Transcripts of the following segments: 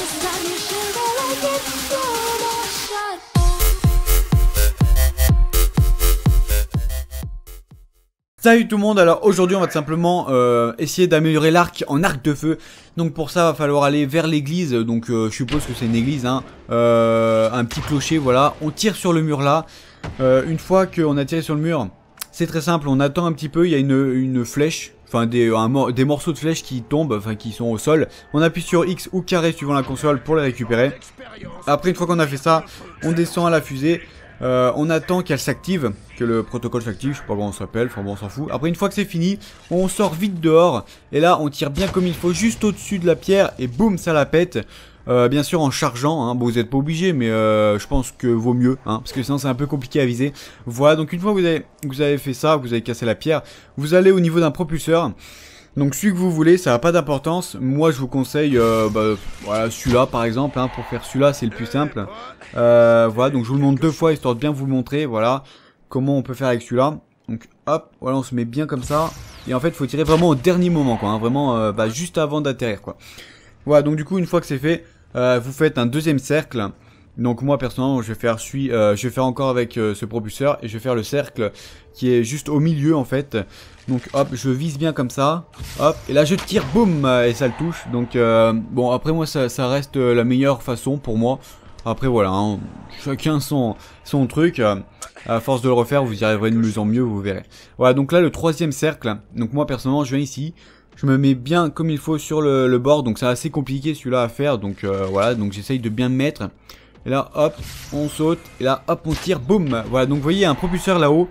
Salut tout le monde, alors aujourd'hui on va tout simplement essayer d'améliorer l'arc en arc de feu. Donc pour ça il va falloir aller vers l'église, donc je suppose que c'est une église, hein. Un petit clocher, voilà. On tire sur le mur là, une fois qu'on a tiré sur le mur, c'est très simple, on attend un petit peu, il y a une flèche, enfin des morceaux de flèches qui tombent, enfin qui sont au sol. On appuie sur X ou carré suivant la console pour les récupérer. Après une fois qu'on a fait ça, on descend à la fusée. On attend qu'elle s'active, que le protocole s'active, je sais pas comment on s'appelle, enfin bon on s'en fout. Après une fois que c'est fini, on sort vite dehors, et là on tire bien comme il faut, juste au-dessus de la pierre, et boum ça la pète. Bien sûr en chargeant, hein. Bon vous n'êtes pas obligé, mais je pense que vaut mieux, hein, parce que sinon c'est un peu compliqué à viser. Voilà, donc une fois que vous avez fait ça, que vous avez cassé la pierre, vous allez au niveau d'un propulseur. Donc celui que vous voulez, ça n'a pas d'importance. Moi je vous conseille voilà, celui-là par exemple, hein, pour faire celui-là c'est le plus simple. Voilà, donc je vous le montre deux fois histoire de bien vous montrer, voilà, comment on peut faire avec celui-là. Donc hop, voilà, on se met bien comme ça. Et en fait il faut tirer vraiment au dernier moment quoi, hein, vraiment juste avant d'atterrir quoi. Voilà, donc du coup une fois que c'est fait, vous faites un deuxième cercle. Donc moi personnellement je vais faire encore avec ce propulseur, et je vais faire le cercle qui est juste au milieu en fait. Donc hop, je vise bien comme ça, hop, et là je tire, boum, et ça le touche. Donc bon, après moi ça reste la meilleure façon pour moi. Après voilà, hein, chacun son truc, à force de le refaire vous y arriverez de mieux en mieux, vous verrez. Voilà, donc là le troisième cercle, donc moi personnellement je viens ici. Je me mets bien comme il faut sur le bord, donc c'est assez compliqué celui-là à faire, donc voilà, donc j'essaye de bien me mettre. Et là hop, on saute, et là hop on tire, boum. Voilà, donc vous voyez un propulseur là-haut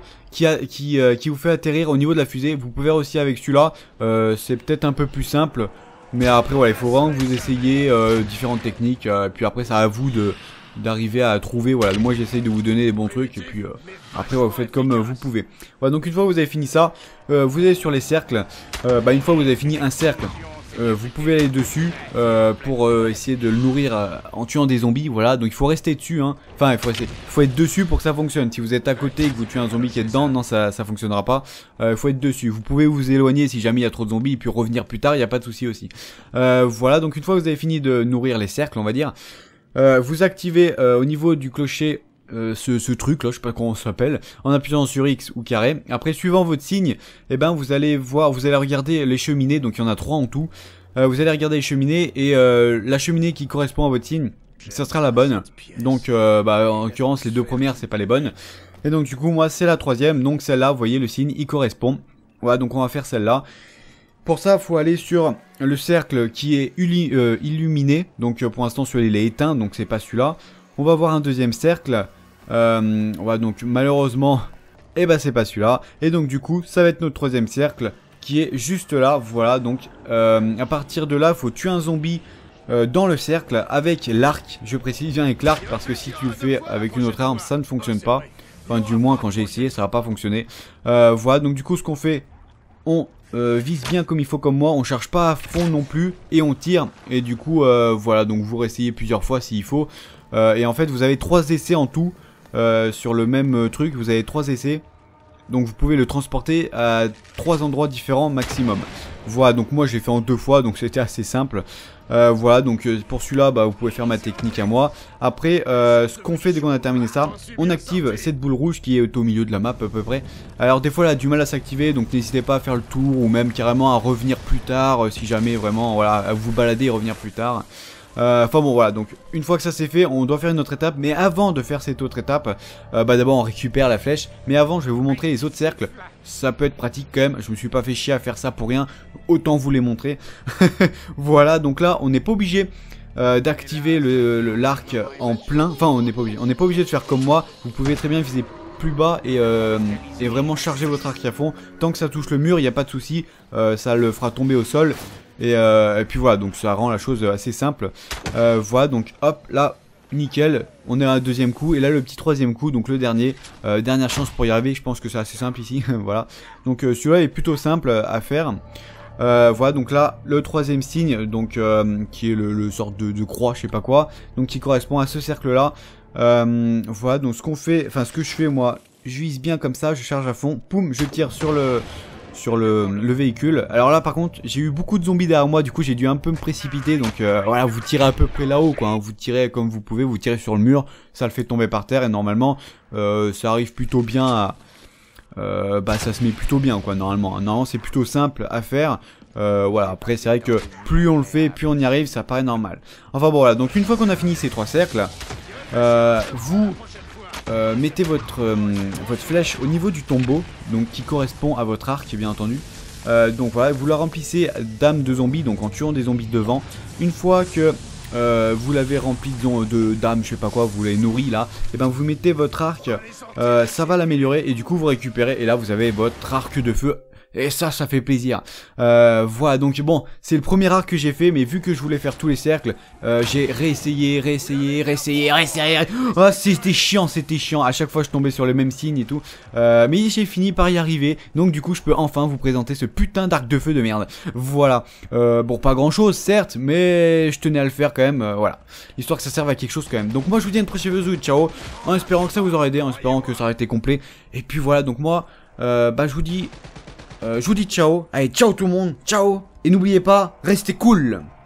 qui vous fait atterrir au niveau de la fusée. Vous pouvez aussi avec celui-là, c'est peut-être un peu plus simple, mais après voilà, il faut vraiment que vous essayiez différentes techniques, et puis après c'est à vous d'arriver à trouver. Voilà, moi j'essaye de vous donner des bons trucs, et puis après ouais, vous faites comme vous pouvez. Voilà, donc une fois que vous avez fini ça, vous allez sur les cercles. Une fois que vous avez fini un cercle, vous pouvez aller dessus pour essayer de le nourrir en tuant des zombies. Voilà, donc il faut rester dessus, hein. Enfin il faut être dessus pour que ça fonctionne. Si vous êtes à côté et que vous tuez un zombie qui est dedans, non ça fonctionnera pas. Il faut être dessus. Vous pouvez vous éloigner si jamais il y a trop de zombies, et puis revenir plus tard, il n'y a pas de souci aussi. Voilà, donc une fois que vous avez fini de nourrir les cercles, on va dire, vous activez au niveau du clocher ce truc là, je sais pas comment ça s'appelle, en appuyant sur X ou carré. Après suivant votre signe, vous allez regarder les cheminées, donc il y en a 3 en tout. Vous allez regarder les cheminées, et la cheminée qui correspond à votre signe, ça sera la bonne. Donc en l'occurrence les deux premières c'est pas les bonnes. Et donc du coup moi c'est la troisième, donc celle-là vous voyez le signe il correspond. Voilà, donc on va faire celle-là. Pour ça, il faut aller sur le cercle qui est illuminé. Donc pour l'instant celui-là il est éteint, donc c'est pas celui-là. On va voir un deuxième cercle. Voilà, donc malheureusement, c'est pas celui-là. Et donc du coup, ça va être notre troisième cercle qui est juste là. Voilà, donc à partir de là, il faut tuer un zombie dans le cercle avec l'arc. Je précise bien avec l'arc parce que si tu le fais avec une autre arme, ça ne fonctionne pas. Enfin, du moins quand j'ai essayé, ça n'a pas fonctionné. Voilà, donc du coup, ce qu'on fait, on vise bien comme il faut comme moi, on charge pas à fond non plus, et on tire. Et du coup, voilà, donc vous réessayez plusieurs fois s'il faut. Et en fait, vous avez 3 essais en tout. Sur le même truc, vous avez 3 essais. Donc vous pouvez le transporter à 3 endroits différents maximum. Voilà, donc moi j'ai fait en 2 fois, donc c'était assez simple. Voilà, donc pour celui-là, vous pouvez faire ma technique à moi. Après, ce qu'on fait dès qu'on a terminé ça, on active cette boule rouge qui est au milieu de la map à peu près. Alors des fois elle a du mal à s'activer, donc n'hésitez pas à faire le tour, ou même carrément à revenir plus tard, si jamais vraiment, voilà, à vous balader et revenir plus tard. Enfin bon voilà, donc une fois que ça c'est fait, on doit faire une autre étape. Mais avant de faire cette autre étape, d'abord on récupère la flèche. Mais avant je vais vous montrer les autres cercles. Ça peut être pratique quand même, je me suis pas fait chier à faire ça pour rien, autant vous les montrer. Voilà, donc là on n'est pas obligé d'activer l'arc en plein. Enfin on n'est pas obligé de faire comme moi. Vous pouvez très bien viser plus bas et vraiment charger votre arc à fond. Tant que ça touche le mur, il n'y a pas de souci, ça le fera tomber au sol. Et puis voilà, donc ça rend la chose assez simple. Voilà, donc hop, là, nickel, on est à un deuxième coup. Et là le petit troisième coup, donc le dernier, dernière chance pour y arriver. Je pense que c'est assez simple ici. Voilà, donc celui-là est plutôt simple à faire. Voilà, donc là le troisième signe, donc qui est le sort de croix, je sais pas quoi, donc qui correspond à ce cercle là. Voilà, donc ce qu'on fait, enfin ce que je fais moi, je vise bien comme ça, je charge à fond, poum, je tire sur sur le véhicule. Alors là par contre j'ai eu beaucoup de zombies derrière moi, du coup j'ai dû un peu me précipiter. Donc voilà, vous tirez à peu près là-haut quoi, hein. Vous tirez comme vous pouvez, vous tirez sur le mur, ça le fait tomber par terre. Et normalement ça arrive plutôt bien à... bah ça se met plutôt bien quoi normalement. Normalement c'est plutôt simple à faire. Voilà, après c'est vrai que plus on le fait, plus on y arrive, ça paraît normal. Enfin bon voilà, donc une fois qu'on a fini ces 3 cercles, vous mettez votre flèche au niveau du tombeau, donc qui correspond à votre arc bien entendu. Donc voilà, vous la remplissez d'âmes de zombies, donc en tuant des zombies devant. Une fois que vous l'avez rempli de d'âmes, je sais pas quoi, vous l'avez nourri là, et ben vous mettez votre arc, ça va l'améliorer et du coup vous récupérez et là vous avez votre arc de feu. Et ça fait plaisir. Voilà, donc bon, c'est le premier arc que j'ai fait, mais vu que je voulais faire tous les cercles, j'ai réessayé. Oh, c'était chiant. À chaque fois, je tombais sur le même signe et tout. Mais j'ai fini par y arriver. Donc du coup, je peux enfin vous présenter ce putain d'arc de feu de merde. Voilà. Bon, pas grand chose, certes, mais je tenais à le faire quand même. Voilà. Histoire que ça serve à quelque chose quand même. Donc moi, je vous dis à une prochaine vidéo. Ciao. En espérant que ça vous aura aidé, en espérant que ça aurait été complet. Et puis voilà, donc moi, bah je vous dis ciao, allez ciao tout le monde, ciao, et n'oubliez pas, restez cool.